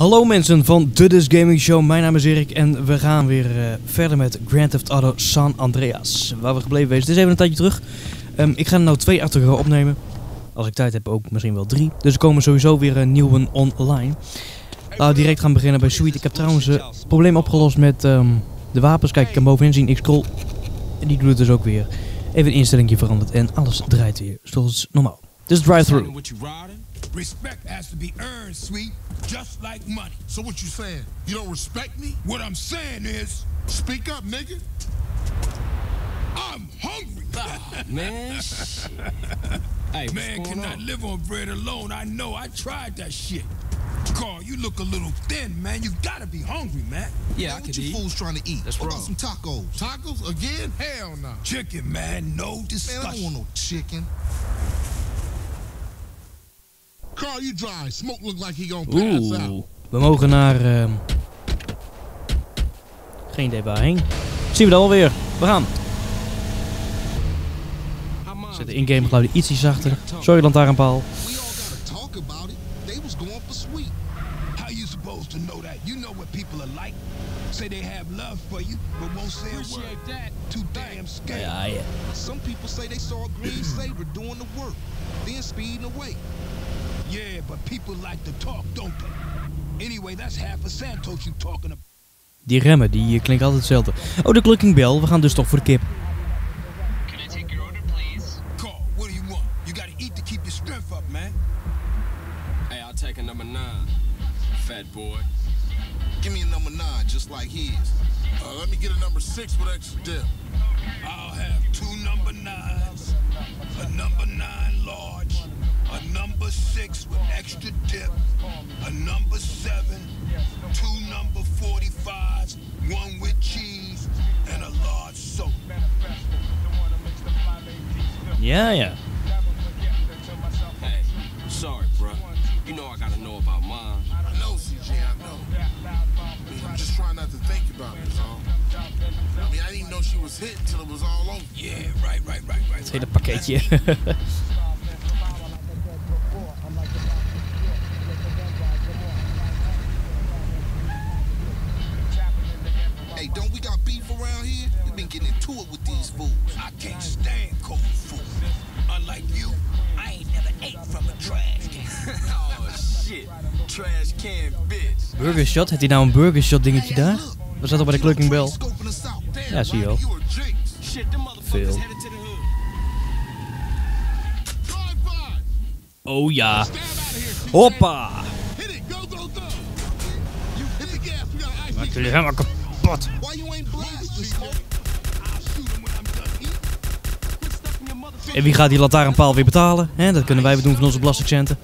Hallo mensen van de This Gaming Show, mijn naam is Erik en we gaan weer verder met Grand Theft Auto San Andreas. Waar we gebleven zijn. Het is even een tijdje terug. Ik ga er nou 2 achter elkaar opnemen. Als ik tijd heb ook misschien wel 3. Dus er komen sowieso weer nieuwe online. Laten we direct gaan beginnen bij Sweet. Ik heb trouwens het probleem opgelost met de wapens. Kijk, ik kan bovenin zien, ik scroll. En die doet het dus ook weer. Even een instellingje veranderd en alles draait weer zoals normaal. Dus drive-thru. Respect has to be earned, Sweet, just like money. So what you saying? You don't respect me? What I'm saying is, speak up, nigga. I'm hungry. Man, hey, man cannot live on bread alone. I know. I tried that shit. Carl, you look a little thin, man. You gotta be hungry, man. Yeah, man, I what could you eat. fools trying to eat? That's what wrong. about some tacos? Tacos again? Hell no. Chicken, man. No discussion. Man, I don't want no chicken. Carl, you dry. Smoke look like he gonna pass out. We mogen naar... geen idee waarheen. Zien we dat alweer. We gaan. Zet de in-game geluiden ietsje zachter. Sorry, lantaarnpaal. We all gotta talk about it. They was going for Sweet. How you supposed to know that? You know what people are like. Say they have love for you, but won't say a word. That. Too damn scared. Ja, ja. Some people say they saw a green Saber doing the work, then speeding away. Yeah, but people like to talk, don't they? Anyway, that's half of Santos you talking about. Die remmen, die klinken altijd hetzelfde. Oh, de clucking bell. We gaan dus toch voor de kip. Can I take your order, please? Carl, what do you want? You gotta eat to keep your strength up, man. Hey, I'll take a number 9, fat boy. Give me a number 9, just like his. Let me get a number 6 with extra dip. I'll have 2 number 9s, a number 9 large, a number 6 with extra dip, a number 7, 2 number 45s, 1 with cheese, and a large soda. Ja, ja. Hey, sorry, bro. You know I gotta know about mine. I know, CJ, I know. I'm just trying not to think about it, all. I mean, I didn't even know she was hit until it was all over. Yeah, right. Het hele pakketje. Hey, don't we got beef around here? We've been getting into it with these fools. I can't stand cold food. Unlike you, I ain't never ate from a trash can. Oh, shit. Trash can bitch. Burger shot. Heeft hij nou een burger shot dingetje daar? We zaten bij de clucking bell. Ja, zie je wel. Shit, them motherfuckers Veel. headed to the hood. Oh ja. Hoppa. Maak jullie helemaal kapot. Why you ain't blasting, Smoke? En wie gaat die lantaarnpaal weer betalen? Dat kunnen wij weer doen van onze belastingcenten.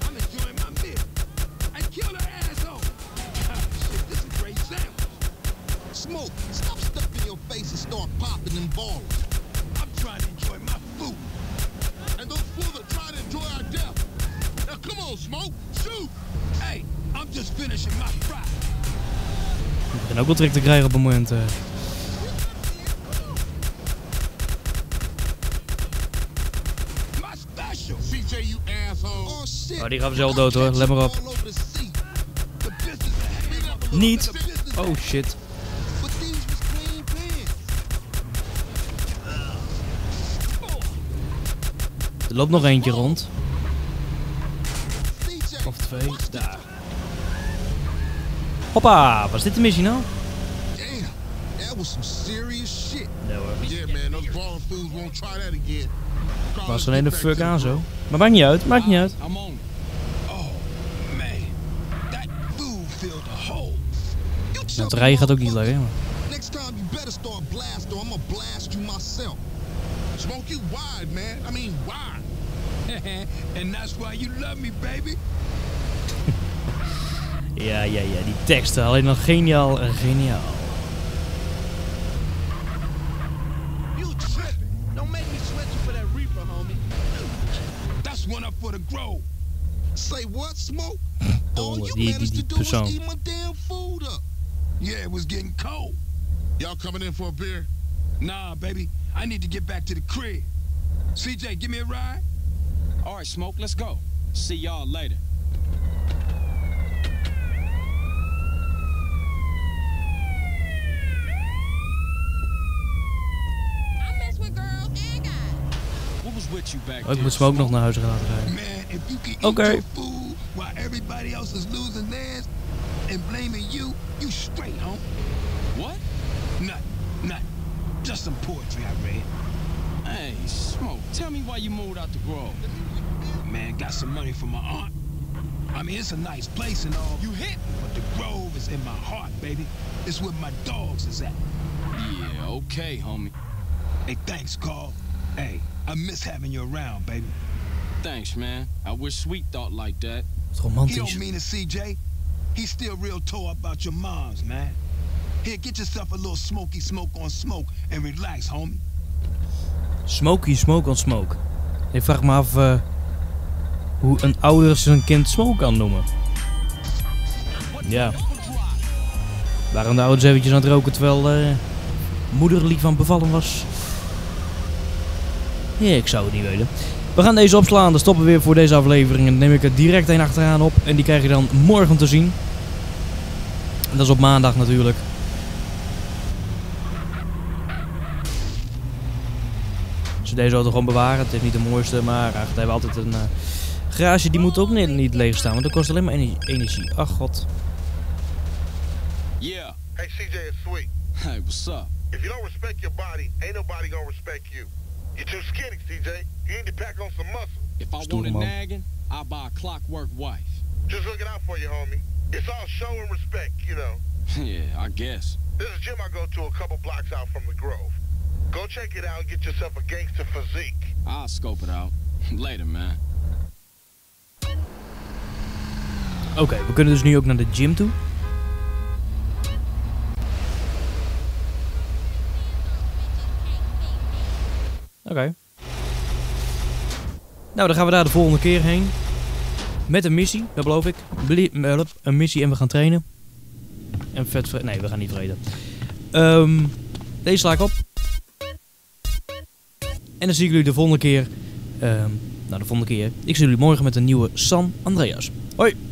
Smoke, stop stuffing your face and start popping and balling. I'm trying to enjoy my food. And those fools are trying to enjoy our death. Now come on, Smoke, shoot! Hey, I'm just finishing my fry. Ik ben ook wel trek te krijgen op het moment. My special. CJ, you asshole. Oh shit. Oh, die gaan we zelf dood hoor. Let maar op. All over the sea. The business is Niet. Oh shit. But these was clean pants. Er loopt nog eentje rond. CJ, Of 2. Daar. Hoppa. Was dit de missie nou? damn, that was some serious shit. Nee hoor. Yeah, man, those balling fools won't try that again. Was er een hele fuck aan zo. Maar maakt niet uit. Maakt niet uit. I'm on. Oh, man. That food filled a hole. You Het chuck rijden gaat ook niet lekker. Next time you better start blasting or I'm gonna blast you myself. Smoke, you wide, man. I mean, wide. And that's why you love me, baby. Ja. Die teksten. Alleen nog geniaal en geniaal. You tripping. Don't make me sweat you for that reaper, homie. That's one up for the grove. Say what, Smoke? Oh, All you die managed to do persoon. was eat my damn food up. Yeah, it was getting cold. Y'all coming in for a beer? Nah, baby. I need to get back to the crib. CJ, give me a ride? All right, Smoke, let's go. See y'all later. with you back Oh, ik there. moet Smoke nog naar huis laten rijden. Man, if you can eat Okay. your food while everybody else is losing theirs and blaming you, you straight, huh? What? Nothing. Just some poetry I read. Hey, Smoke, tell me why you moved out the Grove. Man, got some money from my aunt. I mean, it's a nice place and all. You hit me. But the Grove is in my heart, baby. It's where my dogs is at. Yeah, okay, homie. Hey, thanks, Carl. Hey, I miss having you around, baby. Thanks, man. I wish Sweet thought like that. Wat He romantisch. don't mean it, CJ. He's still real tore about your moms, man. Here, get yourself a little smoky smoke on smoke and relax, homie. Smoky Smoke on Smoke. Ik vraag me af hoe een ouder zijn kind Smoke kan noemen. Ja. Waren de ouders eventjes aan het roken terwijl moeder lief van bevallen was? Ja, ik zou het niet weten. We gaan deze opslaan, dan stoppen we weer voor deze aflevering. En dan neem ik er direct een achteraan op. En die krijg je dan morgen te zien. En dat is op maandag natuurlijk. Dus deze auto gewoon bewaren. Het is niet de mooiste, maar eigenlijk hebben we altijd een garage. Die moet ook niet leeg staan, want dat kost alleen maar energie. Ach god. Yeah. Hey, CJ, it's Sweet. Hey, what's up? If you don't respect your body, ain't nobody gonna respect you. You're too skinny, CJ. You need to pack on some muscle. If I Stoer, wanted man. nagging, I'd buy a clockwork wife. Just looking out for you, homie. It's all show and respect, you know. Yeah, I guess. There's a gym I go to a couple blocks out from the Grove. Go check it out and get yourself a gangster physique. I'll scope it out. Later, man. Oké, we kunnen dus nu ook naar de gym toe. Oké. Nou, dan gaan we daar de volgende keer heen. Met een missie, dat beloof ik. Een missie en we gaan trainen. En vet... Nee, we gaan niet vreten. Deze sla ik op. En dan zie ik jullie de volgende keer. Ik zie jullie morgen met een nieuwe San Andreas. Hoi!